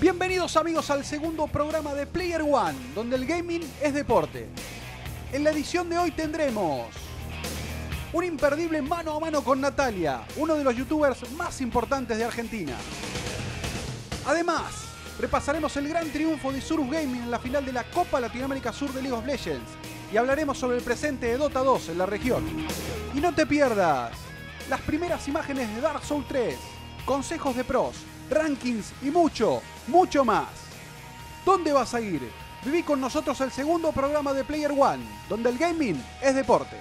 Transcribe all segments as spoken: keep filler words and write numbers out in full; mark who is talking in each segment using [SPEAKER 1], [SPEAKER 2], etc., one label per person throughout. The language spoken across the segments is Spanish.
[SPEAKER 1] Bienvenidos amigos al segundo programa de Player One, donde el gaming es deporte. En la edición de hoy tendremos un imperdible mano a mano con Natalia, uno de los youtubers más importantes de Argentina. Además, repasaremos el gran triunfo de Isurus Gaming en la final de la Copa Latinoamérica Sur de League of Legends y hablaremos sobre el presente de Dota dos en la región. Y no te pierdas las primeras imágenes de Dark Souls tres, consejos de pros, rankings y mucho, mucho más. ¿Dónde vas a ir? Viví con nosotros el segundo programa de Player One, donde el gaming es deporte.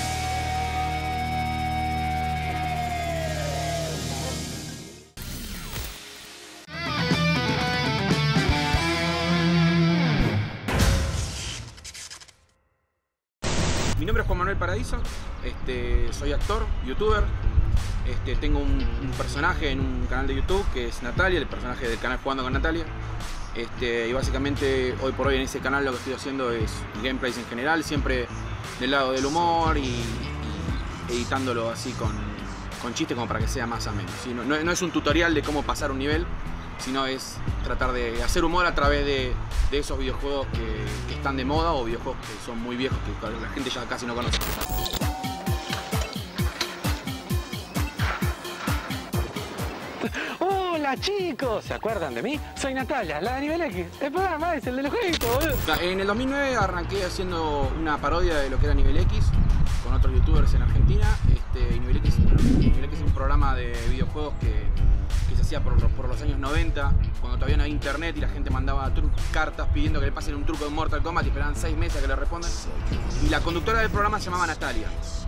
[SPEAKER 2] Mi nombre es Juan Manuel Paradiso, este, soy actor, youtuber, este, tengo un, un personaje en un canal de YouTube que es Natalia, el personaje del canal Jugando con Natalia. Este, y básicamente hoy por hoy en ese canal lo que estoy haciendo es gameplays en general, siempre del lado del humor y, y editándolo así con, con chistes como para que sea más ameno. ¿Sí? No, no, no es un tutorial de cómo pasar un nivel, sino es tratar de hacer humor a través de, de esos videojuegos que, que están de moda o videojuegos que son muy viejos que la gente ya casi no conoce.
[SPEAKER 3] Hola chicos, ¿se acuerdan de mí? Soy Natalia, la de Nivel X. El programa es el de los jueguitos, boludo.
[SPEAKER 2] En el dos mil nueve arranqué haciendo una parodia de lo que era Nivel X con otros youtubers en Argentina. Este, y Nivel X, bueno, Nivel X es un programa de videojuegos que, que se hacía por, por los años noventa, cuando todavía no había internet y la gente mandaba cartas pidiendo que le pasen un truco de Mortal Kombat y esperaban seis meses a que le respondan. Y la conductora del programa se llamaba Natalia.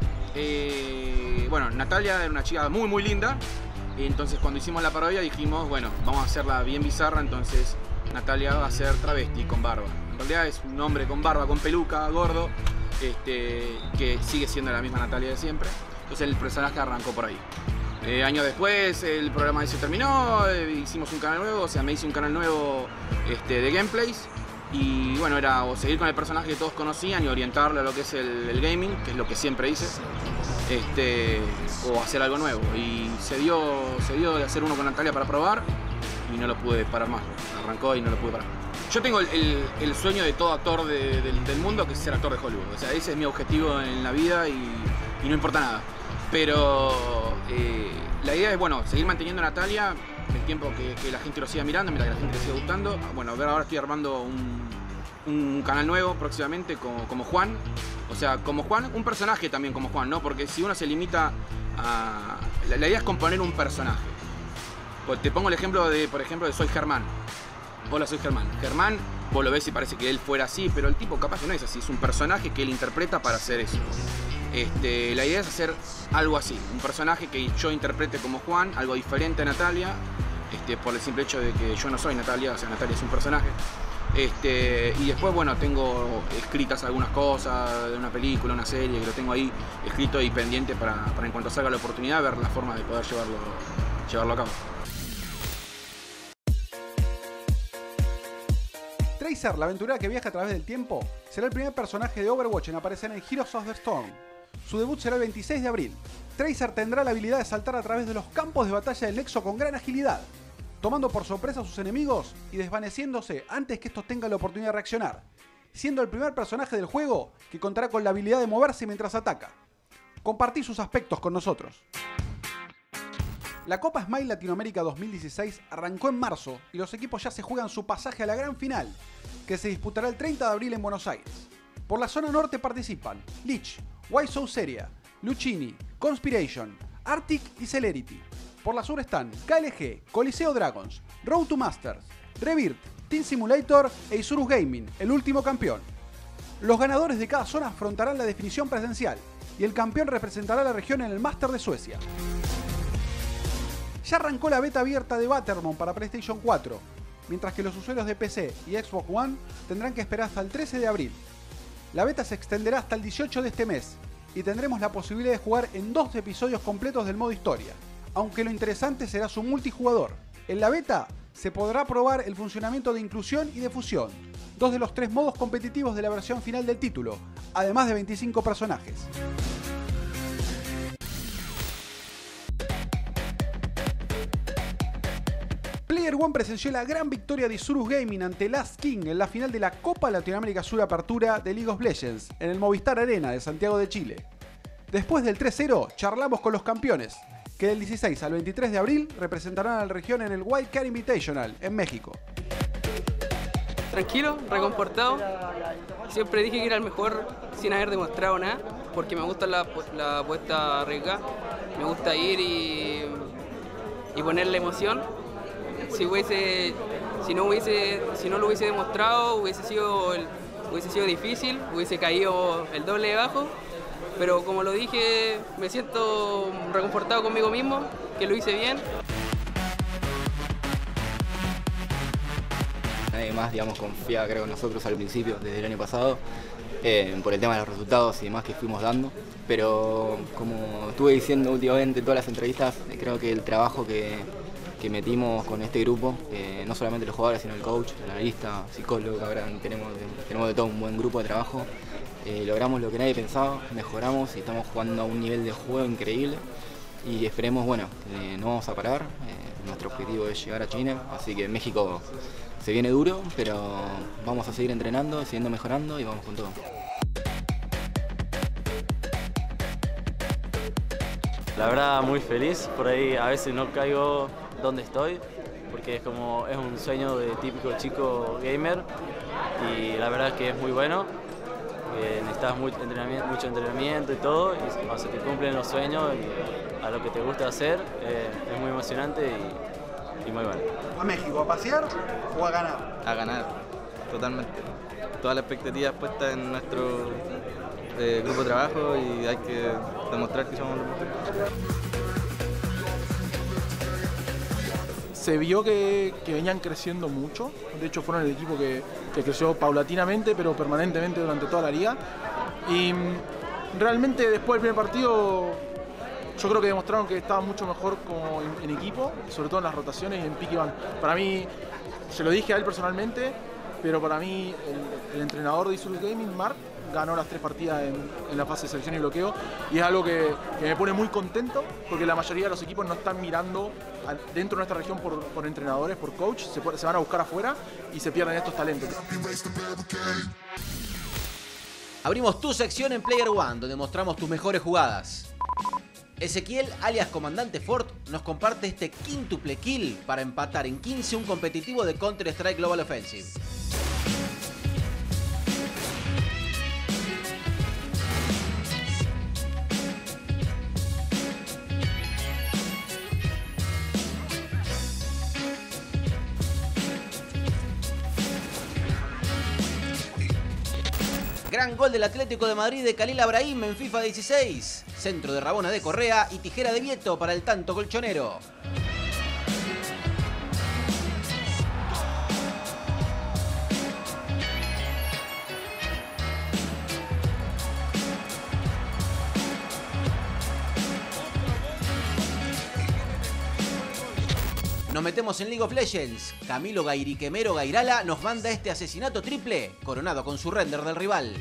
[SPEAKER 2] Eh, bueno, Natalia era una chica muy muy linda. Y entonces cuando hicimos la parodia dijimos, bueno, vamos a hacerla bien bizarra, entonces Natalia va a ser travesti con barba. En realidad es un hombre con barba, con peluca, gordo, este, que sigue siendo la misma Natalia de siempre. Entonces el personaje arrancó por ahí. Eh, años después el programa se terminó, eh, hicimos un canal nuevo, o sea, me hice un canal nuevo este, de gameplays. Y bueno, era o seguir con el personaje que todos conocían y orientarle a lo que es el, el gaming, que es lo que siempre hice. Este, o hacer algo nuevo, y se dio, se dio de hacer uno con Natalia para probar y no lo pude parar más, arrancó y no lo pude parar. Yo tengo el, el, el sueño de todo actor de, de, del mundo, que es ser actor de Hollywood, o sea, ese es mi objetivo en la vida y, y no importa nada, pero eh, la idea es, bueno, seguir manteniendo a Natalia el tiempo que, que la gente lo siga mirando, mientras que la gente le siga gustando. Bueno, ver, ahora estoy armando un, un canal nuevo próximamente como, como Juan. O sea, como Juan, un personaje también como Juan, ¿no? Porque si uno se limita a... La, la idea es componer un personaje. Pues te pongo el ejemplo de, por ejemplo, de Soy Germán. Hola, soy Germán. Germán, vos lo ves y parece que él fuera así, pero el tipo capaz que no es así. Es un personaje que él interpreta para hacer eso. Este, la idea es hacer algo así. Un personaje que yo interprete como Juan, algo diferente a Natalia. Este, por el simple hecho de que yo no soy Natalia, o sea, Natalia es un personaje. Este, y después, bueno, tengo escritas algunas cosas de una película, una serie, que lo tengo ahí escrito y pendiente para, para en cuanto salga la oportunidad ver la forma de poder llevarlo, llevarlo a cabo.
[SPEAKER 1] Tracer, la aventurera que viaja a través del tiempo, será el primer personaje de Overwatch en aparecer en Heroes of the Storm. Su debut será el veintiséis de abril. Tracer tendrá la habilidad de saltar a través de los campos de batalla del Nexo con gran agilidad, tomando por sorpresa a sus enemigos y desvaneciéndose antes que estos tengan la oportunidad de reaccionar, siendo el primer personaje del juego que contará con la habilidad de moverse mientras ataca. Compartí sus aspectos con nosotros. La Copa Smile Latinoamérica dos mil dieciséis arrancó en marzo y los equipos ya se juegan su pasaje a la gran final, que se disputará el treinta de abril en Buenos Aires. Por la zona norte participan Lich, Why So Seria, Lucchini, Conspiration, Arctic y Celerity. Por la sur están K L G, Coliseo Dragons, Road to Masters, Rebirth, Team Simulator e Isurus Gaming, el último campeón. Los ganadores de cada zona afrontarán la definición presencial y el campeón representará a la región en el Master de Suecia. Ya arrancó la beta abierta de Battlemon para PlayStation cuatro, mientras que los usuarios de P C y Xbox One tendrán que esperar hasta el trece de abril. La beta se extenderá hasta el dieciocho de este mes y tendremos la posibilidad de jugar en dos episodios completos del modo historia, aunque lo interesante será su multijugador. En la beta se podrá probar el funcionamiento de inclusión y de fusión, dos de los tres modos competitivos de la versión final del título, además de veinticinco personajes. Player One presenció la gran victoria de Isurus Gaming ante Last King en la final de la Copa Latinoamérica Sur Apertura de League of Legends en el Movistar Arena de Santiago de Chile. Después del tres cero, charlamos con los campeones, que del dieciséis al veintitrés de abril representarán a la región en el Wildcard Invitational en México.
[SPEAKER 4] Tranquilo, reconfortado. Siempre dije que era el mejor sin haber demostrado nada, porque me gusta la, la apuesta rica, me gusta ir y, y poner la emoción. Si hubiese, si no hubiese, si no lo hubiese demostrado, hubiese sido, el, hubiese sido difícil, hubiese caído el doble de bajo. Pero como lo dije, me siento reconfortado conmigo mismo, que lo hice bien.
[SPEAKER 5] Nadie más, digamos, confía, creo, en nosotros al principio, desde el año pasado, eh, por el tema de los resultados y demás que fuimos dando. Pero como estuve diciendo últimamente en todas las entrevistas, creo que el trabajo que, que metimos con este grupo, eh, no solamente los jugadores, sino el coach, el analista, psicólogo, ahora tenemos, tenemos de todo un buen grupo de trabajo. Eh, logramos lo que nadie pensaba, mejoramos y estamos jugando a un nivel de juego increíble. Y esperemos, bueno, eh, no vamos a parar. Eh, nuestro objetivo es llegar a China, así que México se viene duro, pero vamos a seguir entrenando, siguiendo mejorando y vamos con todo.
[SPEAKER 6] La verdad muy feliz, por ahí a veces no caigo donde estoy, porque es como es un sueño de típico chico gamer y la verdad es que es muy bueno. Eh, necesitas mucho entrenamiento, mucho entrenamiento y todo, y cuando se te cumplen los sueños y a lo que te gusta hacer, eh, es muy emocionante y, y muy bueno.
[SPEAKER 1] ¿A México a pasear o a ganar?
[SPEAKER 7] A ganar, totalmente. Todas las expectativas puestas en nuestro eh, grupo de trabajo y hay que demostrar que somos los mejores.
[SPEAKER 8] Se vio que, que venían creciendo mucho, de hecho fueron el equipo que, que creció paulatinamente pero permanentemente durante toda la liga y realmente después del primer partido yo creo que demostraron que estaban mucho mejor como en, en equipo, sobre todo en las rotaciones y en pick y ban. Para mí, se lo dije a él personalmente, pero para mí el, el entrenador de Isurus Gaming, Mark, ganó las tres partidas en, en la fase de selección y bloqueo y es algo que, que me pone muy contento porque la mayoría de los equipos no están mirando a, dentro de nuestra región por, por entrenadores, por coach, se, se van a buscar afuera y se pierden estos talentos.
[SPEAKER 9] Abrimos tu sección en Player One, donde mostramos tus mejores jugadas. Ezequiel, alias Comandante Ford, nos comparte este quíntuple kill para empatar en quince un competitivo de Counter-Strike Global Offensive. Gran gol del Atlético de Madrid de Khalil Abrahim en FIFA dieciséis. Centro de Rabona de Correa y tijera de Vieto para el tanto colchonero. Nos metemos en League of Legends. Camilo Gairiquemero Gairala nos manda este asesinato triple, coronado con su render del rival.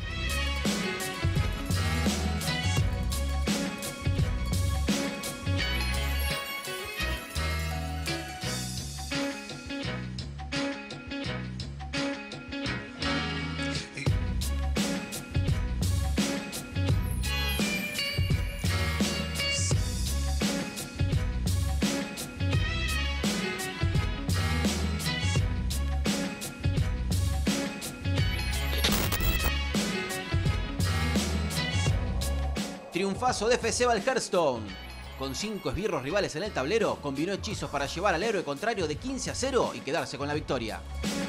[SPEAKER 9] Triunfazo de F C Val Hearthstone. Con cinco esbirros rivales en el tablero, combinó hechizos para llevar al héroe contrario de quince a cero y quedarse con la victoria.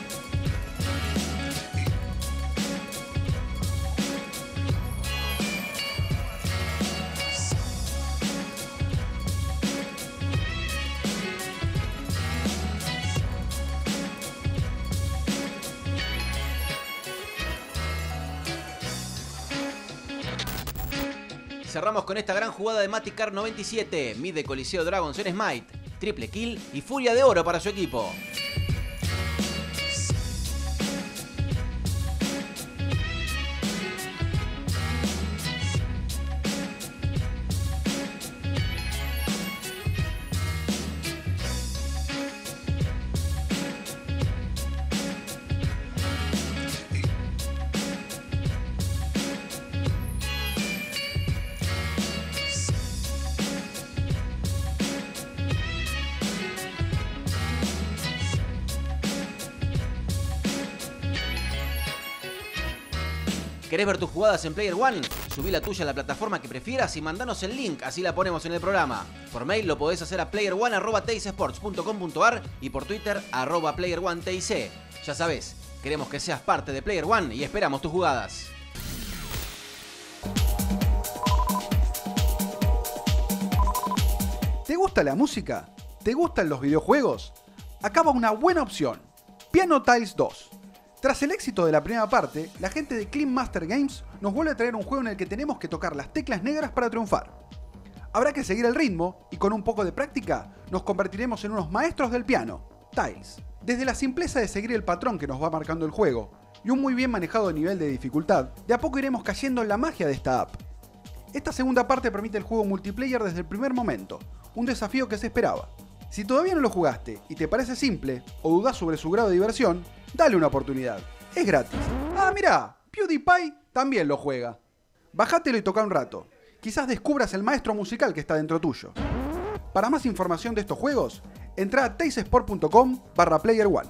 [SPEAKER 9] Cerramos con esta gran jugada de Maticar noventa y siete, mid de Coliseo Dragons en Smite, triple kill y furia de oro para su equipo. ¿Querés ver tus jugadas en Player One? Subí la tuya a la plataforma que prefieras y mandanos el link, así la ponemos en el programa. Por mail lo podés hacer a player one arroba teicesports punto com punto ar y por Twitter arroba player one tic. Ya sabés, queremos que seas parte de Player One y esperamos tus jugadas.
[SPEAKER 1] ¿Te gusta la música? ¿Te gustan los videojuegos? Acá va una buena opción. Piano Tiles dos. Tras el éxito de la primera parte, la gente de Clean Master Games nos vuelve a traer un juego en el que tenemos que tocar las teclas negras para triunfar. Habrá que seguir el ritmo y con un poco de práctica nos convertiremos en unos maestros del piano, Tiles. Desde la simpleza de seguir el patrón que nos va marcando el juego y un muy bien manejado nivel de dificultad, de a poco iremos cayendo en la magia de esta app. Esta segunda parte permite el juego multiplayer desde el primer momento, un desafío que se esperaba. Si todavía no lo jugaste y te parece simple o dudas sobre su grado de diversión, dale una oportunidad. Es gratis. Ah, mirá, PewDiePie también lo juega. Bajátelo y toca un rato. Quizás descubras el maestro musical que está dentro tuyo. Para más información de estos juegos, entra a teisesport punto com barra player one.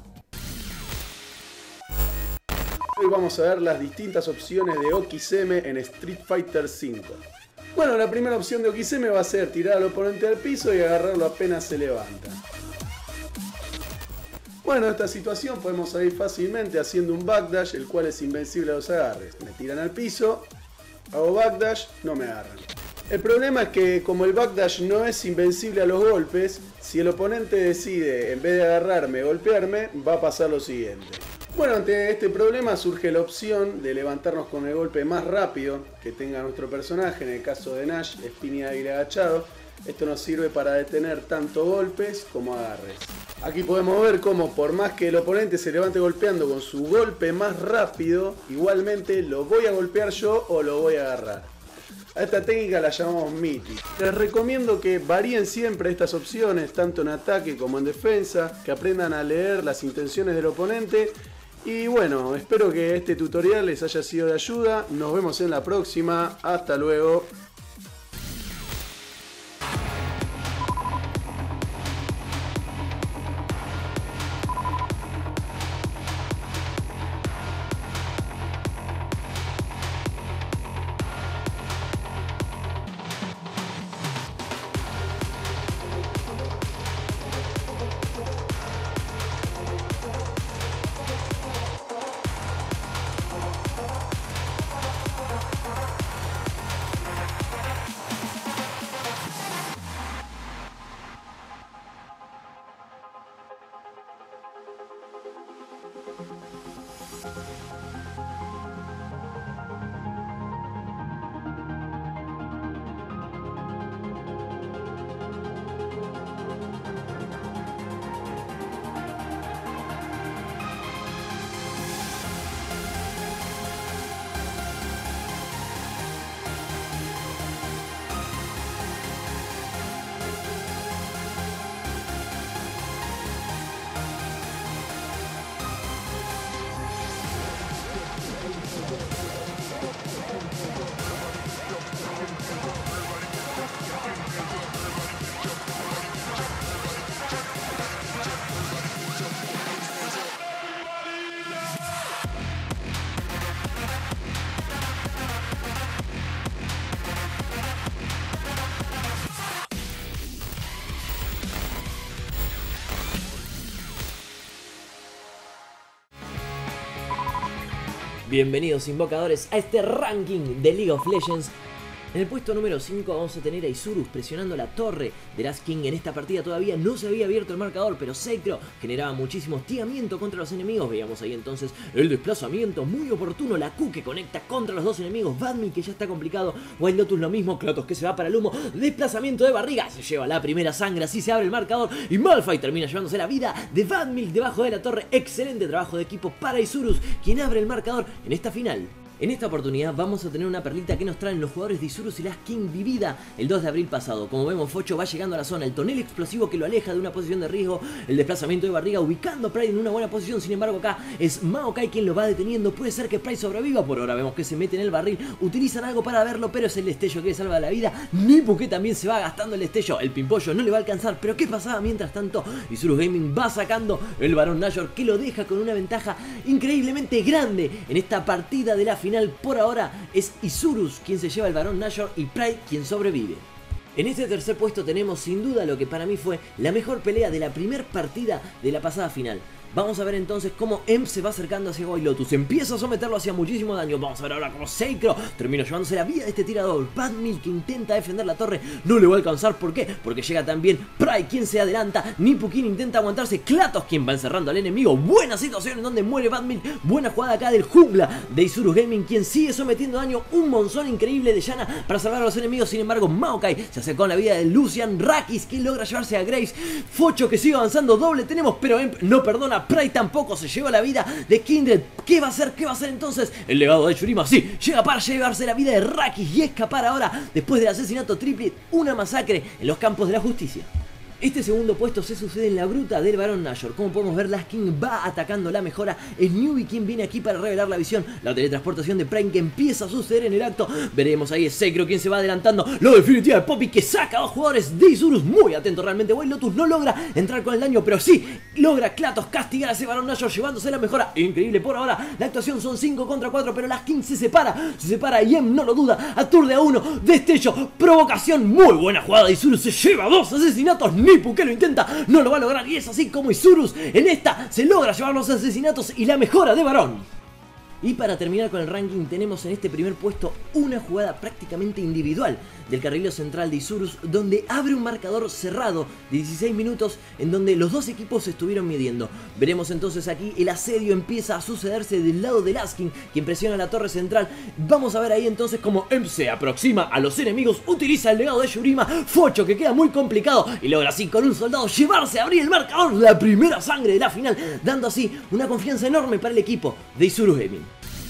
[SPEAKER 10] Hoy vamos a ver las distintas opciones de Okizeme en Street Fighter cinco. Bueno, la primera opción de Okizeme va a ser tirar al oponente al piso y agarrarlo apenas se levanta. Bueno, en esta situación podemos salir fácilmente haciendo un backdash, el cual es invencible a los agarres. Me tiran al piso, hago backdash, no me agarran. El problema es que como el backdash no es invencible a los golpes, si el oponente decide, en vez de agarrarme, golpearme, va a pasar lo siguiente. Bueno, ante este problema surge la opción de levantarnos con el golpe más rápido que tenga nuestro personaje, en el caso de Nash, espina de águila agachado. Esto nos sirve para detener tanto golpes como agarres. Aquí podemos ver cómo por más que el oponente se levante golpeando con su golpe más rápido, igualmente lo voy a golpear yo o lo voy a agarrar. A esta técnica la llamamos Mythic. Les recomiendo que varíen siempre estas opciones, tanto en ataque como en defensa, que aprendan a leer las intenciones del oponente. Y bueno, espero que este tutorial les haya sido de ayuda. Nos vemos en la próxima. Hasta luego.
[SPEAKER 11] Bienvenidos invocadores a este ranking de League of Legends. En el puesto número cinco vamos a tener a Isurus presionando la torre de Last King. En esta partida todavía no se había abierto el marcador, pero Zekro generaba muchísimo hostigamiento contra los enemigos. Veíamos ahí entonces el desplazamiento muy oportuno, la Q que conecta contra los dos enemigos, Badmil que ya está complicado, Wild Lotus lo mismo, Kratos que se va para el humo, desplazamiento de barriga, se lleva la primera sangre, así se abre el marcador y Malphite termina llevándose la vida de Badmil debajo de la torre. Excelente trabajo de equipo para Isurus, quien abre el marcador en esta final. En esta oportunidad vamos a tener una perlita que nos traen los jugadores de Isurus y Last King vivida el dos de abril pasado. Como vemos, Focho va llegando a la zona, el tonel explosivo que lo aleja de una posición de riesgo, el desplazamiento de barriga ubicando a Pride en una buena posición. Sin embargo, acá es Maokai quien lo va deteniendo. Puede ser que Pride sobreviva, por ahora vemos que se mete en el barril, utilizan algo para verlo, pero es el destello que le salva la vida. Nipu que también se va gastando el destello, el pimpollo no le va a alcanzar, pero ¿qué pasaba mientras tanto? Isurus Gaming va sacando el Barón Nashor que lo deja con una ventaja increíblemente grande en esta partida de la final final por ahora es Isurus quien se lleva el Barón Nashor y Pride quien sobrevive. En este tercer puesto tenemos sin duda lo que para mí fue la mejor pelea de la primer partida de la pasada final. Vamos a ver entonces cómo Emp se va acercando hacia White Lotus, empieza a someterlo hacia muchísimo daño. Vamos a ver ahora cómo Seikro termina llevándose la vida de este tirador. Badmil que intenta defender la torre, no le va a alcanzar. ¿Por qué? Porque llega también Pride quien se adelanta, Nipukin intenta aguantarse, Klatos quien va encerrando al enemigo. Buena situación en donde muere Badmil, buena jugada acá del jungla de Isurus Gaming quien sigue sometiendo daño, un monzón increíble de Yana para salvar a los enemigos. Sin embargo Maokai se acercó a la vida de Lucian, Rakis que logra llevarse a Graves, Focho que sigue avanzando, doble tenemos pero Emp no perdona. Pride tampoco se lleva la vida de Kindred. ¿Qué va a hacer? ¿Qué va a hacer entonces? El legado de Shurima, sí, llega para llevarse la vida de Rakis y escapar ahora, después del asesinato triple, una masacre en los campos de la justicia. Este segundo puesto se sucede en la gruta del Barón Nashor. Como podemos ver, Laskin va atacando la mejora. El Newbie quien viene aquí para revelar la visión. La teletransportación de Prime que empieza a suceder en el acto. Veremos ahí es Seikro quien se va adelantando. Lo definitiva de Poppy que saca a dos jugadores de Isurus. Muy atento realmente. White Lotus no logra entrar con el daño, pero sí logra Klatos castigar a ese Barón Nashor llevándose la mejora. Increíble por ahora. La actuación son cinco contra cuatro, pero Laskin se separa. Se separa y Em no lo duda. Aturde a uno. Destello. Provocación. Muy buena jugada de Isurus. Se lleva dos asesinatos. Nipu que lo intenta, no lo va a lograr y es así como Isurus en esta se logra llevar los asesinatos y la mejora de Barón. Y para terminar con el ranking tenemos en este primer puesto una jugada prácticamente individual del carrilero central de Isurus donde abre un marcador cerrado de dieciséis minutos en donde los dos equipos se estuvieron midiendo. Veremos entonces aquí el asedio empieza a sucederse del lado de Laskin quien presiona la torre central. Vamos a ver ahí entonces cómo Emp se aproxima a los enemigos, utiliza el legado de Shurima, Focho que queda muy complicado y logra así con un soldado llevarse a abrir el marcador, la primera sangre de la final, dando así una confianza enorme para el equipo de Isurus Gaming.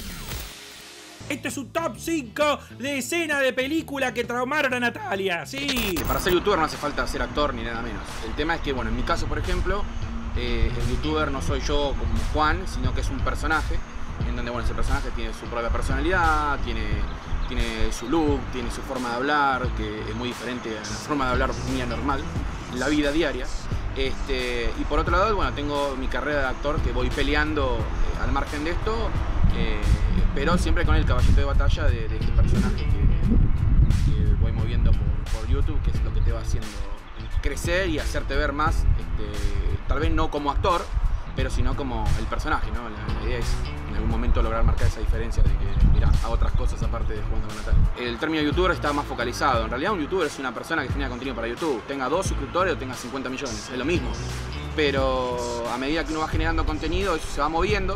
[SPEAKER 12] Este es un top cinco de escena de película que traumaron a Natalia, sí.
[SPEAKER 2] Para ser youtuber no hace falta ser actor ni nada menos. El tema es que, bueno, en mi caso, por ejemplo, eh, el youtuber no soy yo como Juan, sino que es un personaje, en donde, bueno, ese personaje tiene su propia personalidad, tiene, tiene su look, tiene su forma de hablar, que es muy diferente a la forma de hablar mía normal, en la vida diaria. Este, y por otro lado, bueno, tengo mi carrera de actor que voy peleando eh, al margen de esto. Eh, pero siempre con el caballito de batalla de, de este personaje que, que voy moviendo por, por YouTube, que es lo que te va haciendo crecer y hacerte ver más, este, tal vez no como actor, pero sino como el personaje, ¿no? La, la idea es en algún momento lograr marcar esa diferencia de que, mira, hago otras cosas aparte de jugando con Natalia. El término youtuber está más focalizado. En realidad un youtuber es una persona que genera contenido para YouTube, tenga dos suscriptores o tenga cincuenta millones, es lo mismo. Pero a medida que uno va generando contenido, eso se va moviendo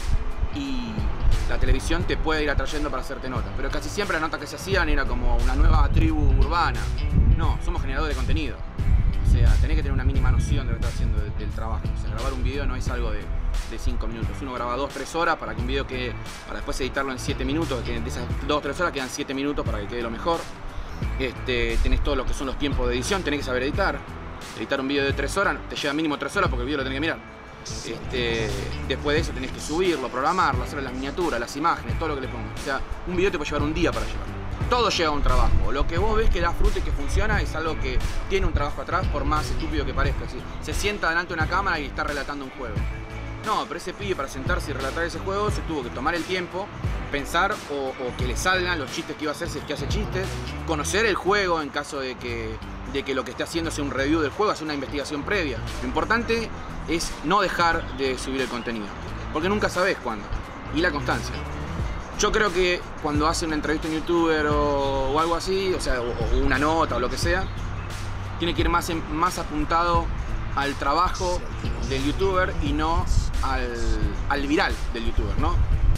[SPEAKER 2] y la televisión te puede ir atrayendo para hacerte notas, pero casi siempre las notas que se hacían era como una nueva tribu urbana. No, somos generadores de contenido. O sea, tenés que tener una mínima noción de lo que estás haciendo del, del trabajo. O sea, grabar un video no es algo de, de cinco minutos. Uno graba dos tres horas para que un video quede, para después editarlo en siete minutos, que de esas dos tres horas quedan siete minutos para que quede lo mejor. Este, tenés todo lo que son los tiempos de edición, tenés que saber editar. Editar un video de tres horas te lleva mínimo tres horas porque el video lo tenés que mirar. Este, después de eso tenés que subirlo, programarlo, hacer las miniaturas, las imágenes, todo lo que le pongas. O sea, un video te puede llevar un día para llevar. Todo lleva un trabajo. Lo que vos ves que da fruto y que funciona es algo que tiene un trabajo atrás, por más estúpido que parezca. ¿Sí? Se sienta delante de una cámara y está relatando un juego. No, pero ese pibe para sentarse y relatar ese juego se tuvo que tomar el tiempo, pensar o, o que le salgan los chistes que iba a hacer si es que hace chistes, conocer el juego en caso de que, de que lo que esté haciendo sea un review del juego, hacer una investigación previa. Lo importante es no dejar de subir el contenido, porque nunca sabes cuándo. Y la constancia. Yo creo que cuando hace una entrevista en youtuber o, o algo así, o sea, o, o una nota o lo que sea, tiene que ir más, en, más apuntado al trabajo del youtuber y no al, al viral del youtuber, ¿no?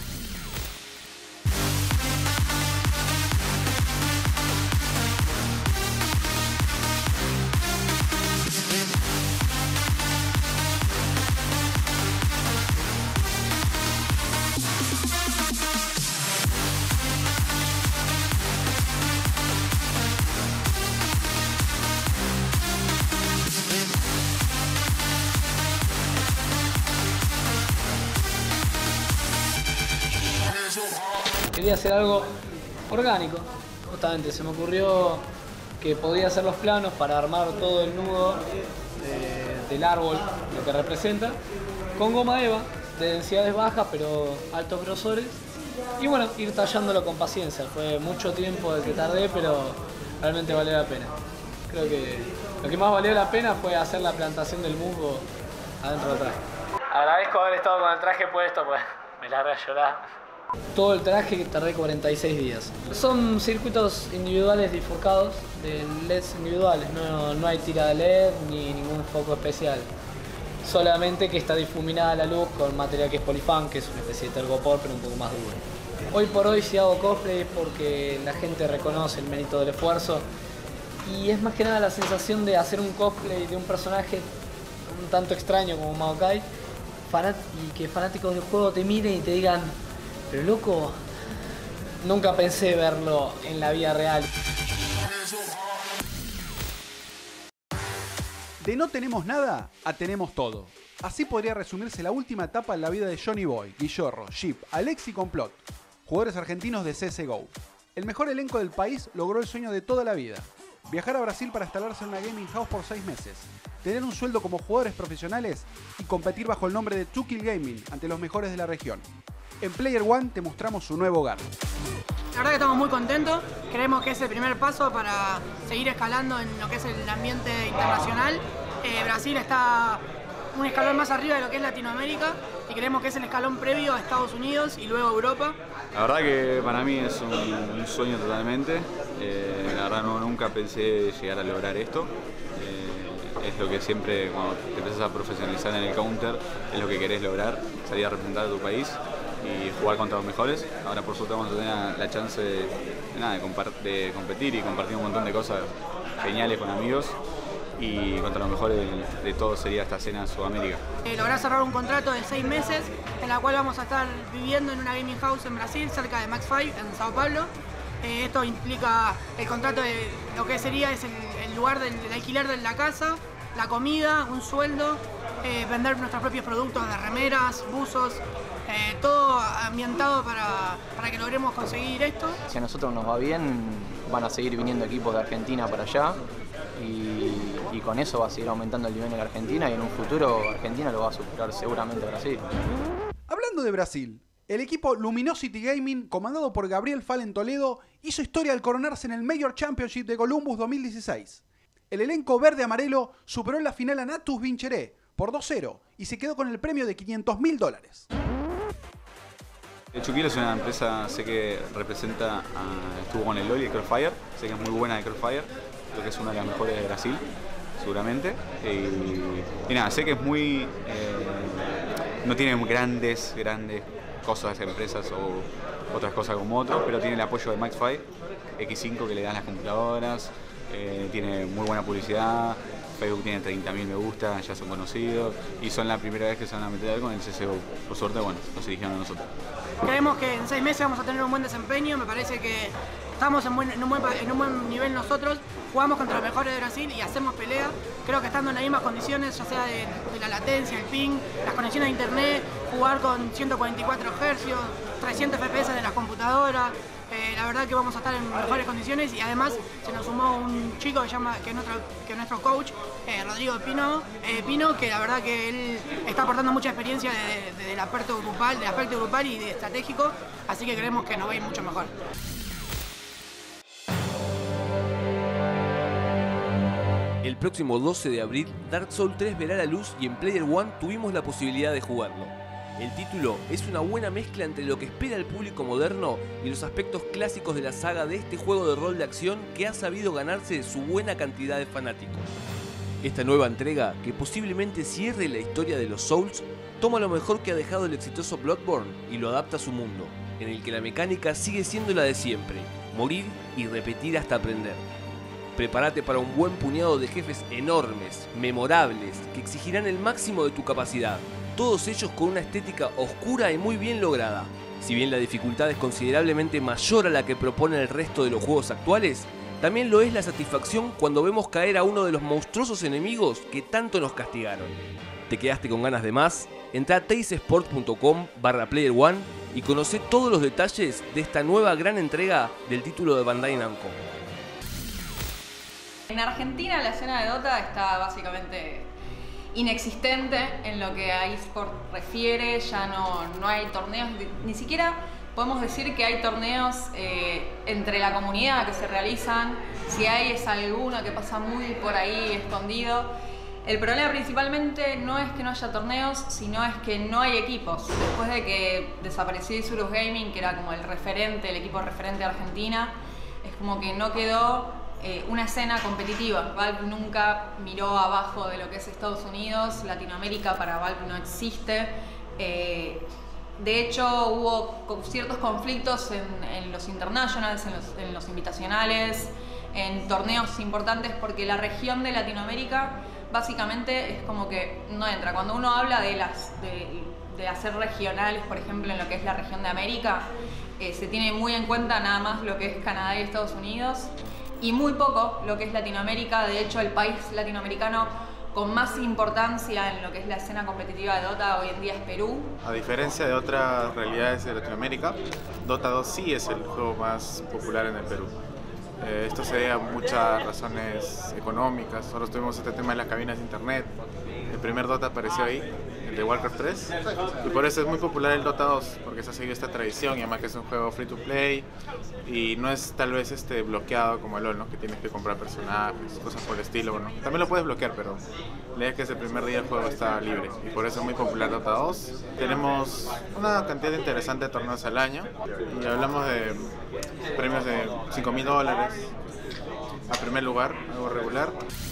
[SPEAKER 13] Quería hacer algo orgánico, justamente se me ocurrió que podía hacer los planos para armar todo el nudo de, del árbol, lo que representa, con goma eva, de densidades bajas pero altos grosores, y bueno, ir tallándolo con paciencia. Fue mucho tiempo el que tardé, pero realmente valió la pena. Creo que lo que más valió la pena fue hacer la plantación del musgo adentro del traje. Agradezco haber estado con el traje puesto, pues me largué a llorar. Todo el traje tardé cuarenta y seis días. Son circuitos individuales bifurcados de L E Ds individuales, no, no hay tira de L E D ni ningún foco especial. Solamente que está difuminada la luz con material que es polifan, que es una especie de tergopor pero un poco más duro. Hoy por hoy si hago cosplay es porque la gente reconoce el mérito del esfuerzo y es más que nada la sensación de hacer un cosplay de un personaje un tanto extraño como Maokai y que fanáticos del juego te miren y te digan: pero loco, nunca pensé verlo en la vida real.
[SPEAKER 1] De no tenemos nada a tenemos todo. Así podría resumirse la última etapa en la vida de Johnny Boy, Guillorro, Jeep, Alex y Complot, jugadores argentinos de C S G O. El mejor elenco del país logró el sueño de toda la vida: viajar a Brasil para instalarse en una gaming house por seis meses, tener un sueldo como jugadores profesionales y competir bajo el nombre de two kill Gaming ante los mejores de la región. En Player One te mostramos su nuevo hogar.
[SPEAKER 14] La verdad que estamos muy contentos, creemos que es el primer paso para seguir escalando en lo que es el ambiente internacional. Eh, Brasil está un escalón más arriba de lo que es Latinoamérica y creemos que es el escalón previo a Estados Unidos y luego a Europa.
[SPEAKER 15] La verdad que para mí es un, un sueño totalmente, eh, la verdad no, nunca pensé llegar a lograr esto. Eh, es lo que siempre, cuando te empiezas a profesionalizar en el counter, es lo que querés lograr, salir a representar a tu país y jugar contra los mejores. Ahora por suerte vamos a tener la chance de, de, nada, de, de competir y compartir un montón de cosas geniales con amigos, y contra los mejores de, de todo sería esta escena en Sudamérica.
[SPEAKER 14] Eh, logré cerrar un contrato de seis meses en la cual vamos a estar viviendo en una gaming house en Brasil, cerca de Max five, en Sao Paulo. Eh, esto implica el contrato de lo que sería es el, el lugar del, del alquiler de la casa, la comida, un sueldo, eh, vender nuestros propios productos de remeras, buzos, eh, todo ambientado para, para que logremos conseguir esto.
[SPEAKER 16] Si a nosotros nos va bien, van a seguir viniendo equipos de Argentina para allá y, y con eso va a seguir aumentando el nivel en la Argentina y en un futuro Argentina lo va a superar seguramente a Brasil.
[SPEAKER 1] Hablando de Brasil, el equipo Luminosity Gaming, comandado por Gabriel Fallen Toledo, hizo historia al coronarse en el Major Championship de Columbus dos mil dieciséis. El elenco verde-amarelo superó en la final a Natus Vincheré por dos cero y se quedó con el premio de quinientos mil dólares.
[SPEAKER 15] Chuquilo es una empresa, sé que representa, a, estuvo con el LoL y el Crossfire, sé que es muy buena de Crossfire, creo que es una de las mejores de Brasil, seguramente. Y, y nada, sé que es muy, eh, no tiene grandes, grandes cosas, empresas o otras cosas como otros, pero tiene el apoyo de Max five, X cinco que le dan las computadoras, eh, tiene muy buena publicidad, Facebook tiene treinta mil me gusta, ya son conocidos y son la primera vez que se van a meter con el C S G O. Por suerte, bueno, nos eligieron a nosotros.
[SPEAKER 14] Creemos que en seis meses vamos a tener un buen desempeño, me parece que estamos en, buen, en, un buen, en un buen nivel nosotros, jugamos contra los mejores de Brasil y hacemos pelea. Creo que estando en las mismas condiciones, ya sea de, de la latencia, el ping, las conexiones de internet, jugar con ciento cuarenta y cuatro hercios, trescientos F P S de las computadoras, eh, la verdad que vamos a estar en mejores condiciones y además se nos sumó un chico que, llama, que, es, nuestro, que es nuestro coach, eh, Rodrigo Pino, eh, Pino, que la verdad que él está aportando mucha experiencia de, de, del aspecto grupal, del aspecto grupal y de estratégico, así que creemos que nos va a ir mucho mejor.
[SPEAKER 17] El próximo doce de abril, Dark Souls tres verá la luz y en Player One tuvimos la posibilidad de jugarlo. El título es una buena mezcla entre lo que espera el público moderno y los aspectos clásicos de la saga de este juego de rol de acción que ha sabido ganarse su buena cantidad de fanáticos. Esta nueva entrega, que posiblemente cierre la historia de los Souls, toma lo mejor que ha dejado el exitoso Bloodborne y lo adapta a su mundo, en el que la mecánica sigue siendo la de siempre, morir y repetir hasta aprender. Prepárate para un buen puñado de jefes enormes, memorables, que exigirán el máximo de tu capacidad, todos ellos con una estética oscura y muy bien lograda. Si bien la dificultad es considerablemente mayor a la que propone el resto de los juegos actuales, también lo es la satisfacción cuando vemos caer a uno de los monstruosos enemigos que tanto nos castigaron. ¿Te quedaste con ganas de más? Entra a tacesport punto com barra player one y conoce todos los detalles de esta nueva gran entrega del título de Bandai Namco.
[SPEAKER 18] En Argentina la escena de Dota está básicamente inexistente en lo que a eSport refiere, ya no, no hay torneos, ni siquiera podemos decir que hay torneos eh, entre la comunidad que se realizan, si hay es alguno que pasa muy por ahí escondido. El problema principalmente no es que no haya torneos, sino es que no hay equipos. Después de que desapareció Isurus Gaming, que era como el referente, el equipo referente de Argentina, es como que no quedó eh, una escena competitiva. Valve nunca miró abajo de lo que es Estados Unidos, Latinoamérica para Valve no existe. Eh, de hecho hubo ciertos conflictos en, en los internationals, en los, en los invitacionales, en torneos importantes, porque la región de Latinoamérica básicamente es como que no entra. Cuando uno habla de, las, de, de hacer regionales, por ejemplo, en lo que es la región de América, eh, se tiene muy en cuenta nada más lo que es Canadá y Estados Unidos, y muy poco lo que es Latinoamérica. De hecho, el país latinoamericano con más importancia en lo que es la escena competitiva de Dota hoy en día es Perú.
[SPEAKER 19] A diferencia de otras realidades de Latinoamérica, Dota dos sí es el juego más popular en el Perú. Eh, esto se debe a muchas razones económicas. Nosotros tuvimos este tema de las cabinas de internet. El primer Dota apareció ahí, el de Warcraft tres, y por eso es muy popular el Dota dos, porque se ha seguido esta tradición, y además que es un juego free to play y no es tal vez este bloqueado como el LoL, ¿no? Que tienes que comprar personajes, cosas por el estilo. Bueno, también lo puedes bloquear, pero la idea es que desde el primer día el juego está libre, y por eso es muy popular Dota dos. Tenemos una cantidad interesante de torneos al año, y hablamos de premios de cinco mil dólares a primer lugar, algo regular.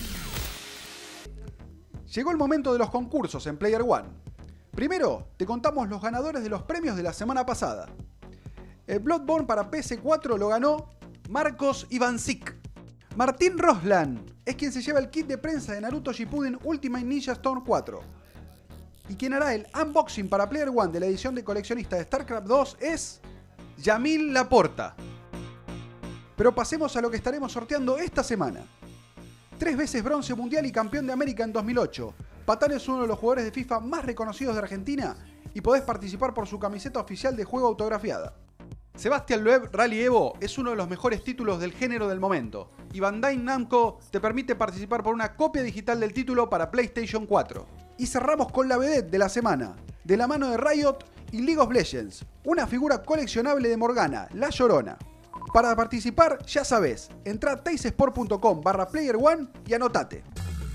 [SPEAKER 1] Llegó el momento de los concursos en Player One. Primero, te contamos los ganadores de los premios de la semana pasada. El Bloodborne para P S cuatro lo ganó Marcos Ivancic. Martín Roslan es quien se lleva el kit de prensa de Naruto Shippuden Ultimate Ninja Storm cuatro. Y quien hará el unboxing para Player One de la edición de coleccionista de StarCraft dos es Yamil Laporta. Pero pasemos a lo que estaremos sorteando esta semana. Tres veces bronce mundial y campeón de América en dos mil ocho. Patán es uno de los jugadores de FIFA más reconocidos de Argentina y podés participar por su camiseta oficial de juego autografiada. Sebastián Loeb Rally Evo es uno de los mejores títulos del género del momento, y Bandai Namco te permite participar por una copia digital del título para PlayStation cuatro. Y cerramos con la vedette de la semana, de la mano de Riot y League of Legends, una figura coleccionable de Morgana, La Llorona. Para participar, ya sabés, entra a tacesport punto com barra player one y anotate.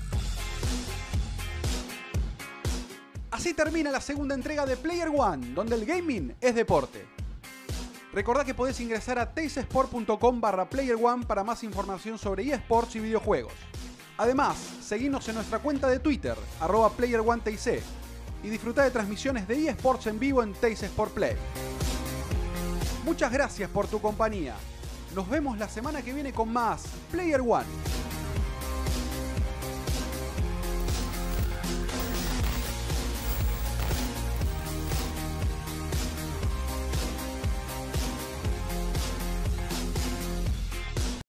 [SPEAKER 1] Así termina la segunda entrega de Player One, donde el gaming es deporte. Recordá que podés ingresar a tacesport punto com barra player one para más información sobre eSports y videojuegos. Además, seguinos en nuestra cuenta de Twitter, arroba player one T C, y disfrutá de transmisiones de eSports en vivo en Tace Sport Play. Muchas gracias por tu compañía. Nos vemos la semana que viene con más Player One.